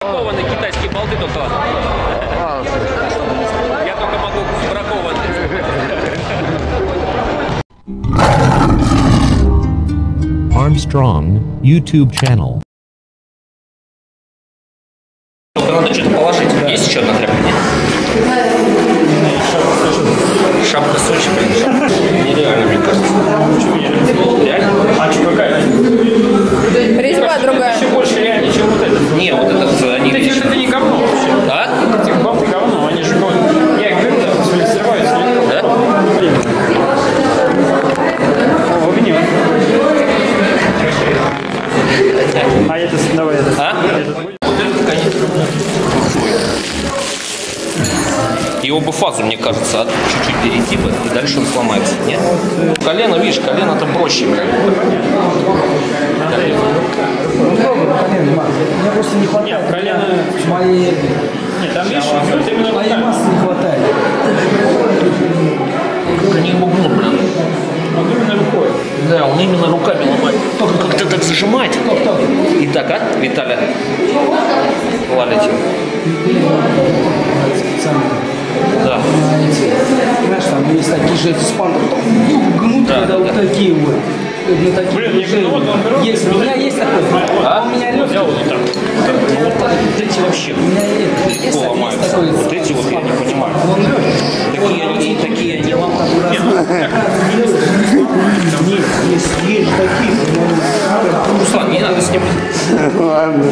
Бракованные китайские болты только. Я только могу бракованные. Armstrong YouTube channel. Надо что-то положить. Есть еще одна тряпка? Нет? Шапка Сочи, блин. Нереально, мне кажется. Реально? А что, какая? Резьба другая. Еще больше реально, чем вот это. Не, вот этот, они... Это не говно вообще. Да? Эти болты говно, они же говно. Я их беру, да, сливаются. Да? О, огнет. А это, давай, это. А? Вот этот, конечно, его бы фазу, мне кажется, чуть-чуть перейти бы, и дальше он сломается. Нет? Колено, видишь, колено-то проще. Я просто не хватает. Нет, колено... Моей... Нет, там видишь, моей массы не хватает. Не губну, блин. Он именно рукой. Да, он именно руками ломает. Только как-то так зажимать. И так, а, Виталя? Валите. Да. Знаешь, там есть такие же эти спанты, гнут, да, когда да. вот такие вот. На такие есть, у меня есть такой. А? У меня легкий. Вот так. Ну вот эти вообще У меня есть ломаются. такой. Вот эти вот я не понимаю. Такие не ломаются. Нет, есть такие. Руслан, не надо снимать. Ладно.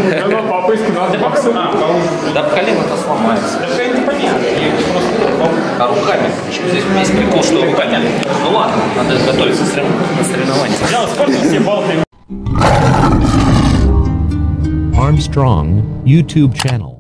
Да колено-то сломается. Это понятно. А руками? Здесь есть прикол, что руками. Ну ладно, надо готовиться на соревнования. Armstrong YouTube channel.